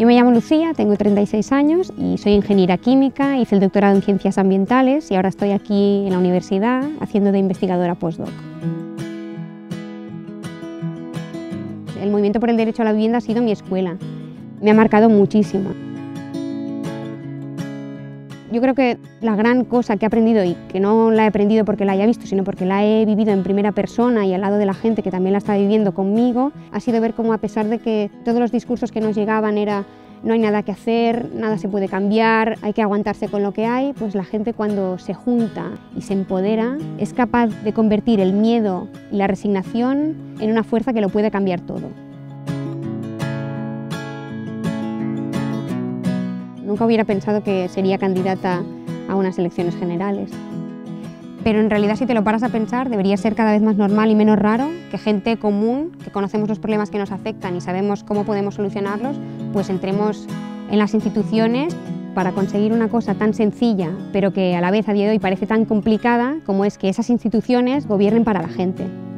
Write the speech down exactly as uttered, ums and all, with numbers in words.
Yo me llamo Lucía, tengo treinta y seis años y soy ingeniera química, hice el doctorado en ciencias ambientales y ahora estoy aquí en la universidad haciendo de investigadora postdoc. El movimiento por el derecho a la vivienda ha sido mi escuela, me ha marcado muchísimo. Yo creo que la gran cosa que he aprendido, y que no la he aprendido porque la haya visto, sino porque la he vivido en primera persona y al lado de la gente que también la está viviendo conmigo, ha sido ver cómo, a pesar de que todos los discursos que nos llegaban era no hay nada que hacer, nada se puede cambiar, hay que aguantarse con lo que hay, pues la gente, cuando se junta y se empodera, es capaz de convertir el miedo y la resignación en una fuerza que lo puede cambiar todo. Nunca hubiera pensado que sería candidata a unas elecciones generales. Pero en realidad, si te lo paras a pensar, debería ser cada vez más normal y menos raro que gente común, que conocemos los problemas que nos afectan y sabemos cómo podemos solucionarlos, pues entremos en las instituciones para conseguir una cosa tan sencilla, pero que a la vez a día de hoy parece tan complicada, como es que esas instituciones gobiernen para la gente.